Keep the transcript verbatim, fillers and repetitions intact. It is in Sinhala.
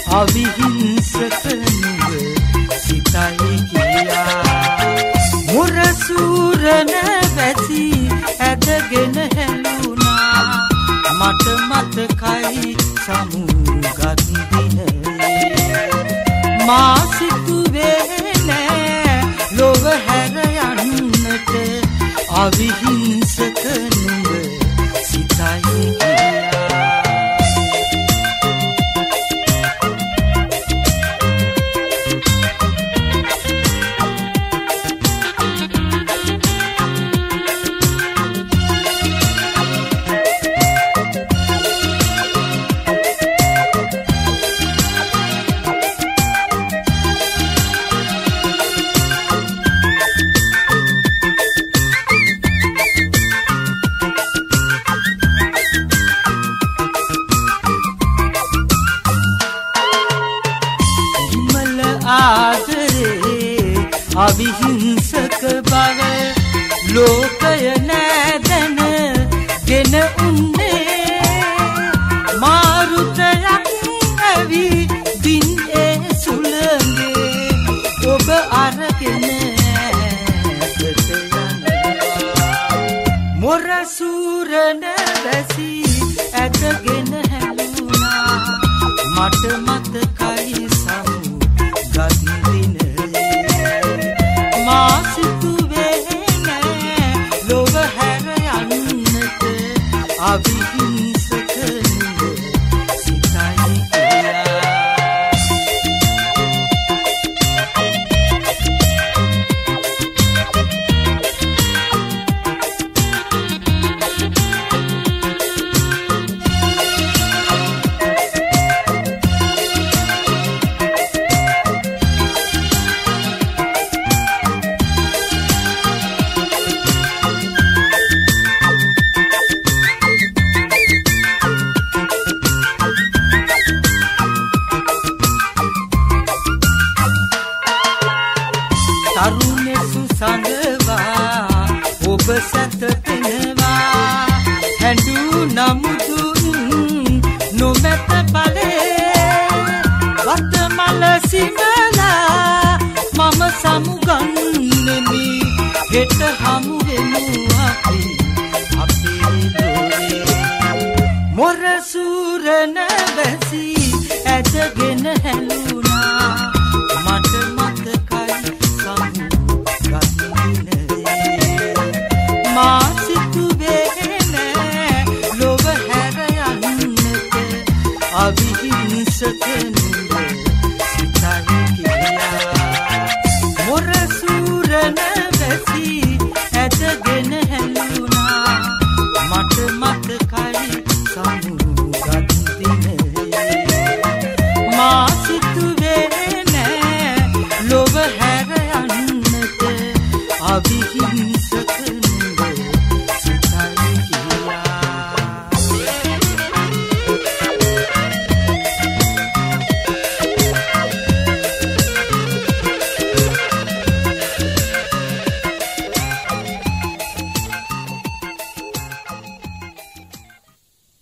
අවිහිංසක නුඹ සිතයි කියා මුරසූර නැවැසි ඇදගෙන හැලුණා මට මතකයි සමුගත් දිනේ මා සිතුවේ නෑ ලොව හැර යන්නට අවිහිංසක නුඹ සිතයි කියා අවිහිංසක බව ලෝකය නෑදැන ගෙන උන්නේ මාරුතයක් ඇවි දින් ඒ සුළඟේ ඔබ අරගෙන ඇතට යනවා මොරසූර නැවැසි ඇදගෙන හැලුණා මට මතකයි සමුගත් දිනේ මා සිතුවේ නෑ ලොව හැර යන්නට අවිහිංසක නුඹ සිතයි කියා තරුණෙසු සඳවා ඔබ සැතපෙනවා හැඬු නමුදුන් නොමැත බලේ වතමල සිමලා මම සමුගන්නෙමි හෙට හමුවෙමු අපි අපේ දොරේ මොරසූර නැවැසි ඇදගෙන හැලුණා මට මතකයි මා සිතුවේ නෑ ලොව හැර යන්නට අවිහිංසක නුඹ සිතයි කියා මොරසූර නැවැසි ඇදගෙන හැලුණා මට මතකයි සමුගත් දිනේ මා සිතුවේ නෑ ලොව හැර යන්නට අවිහිංසක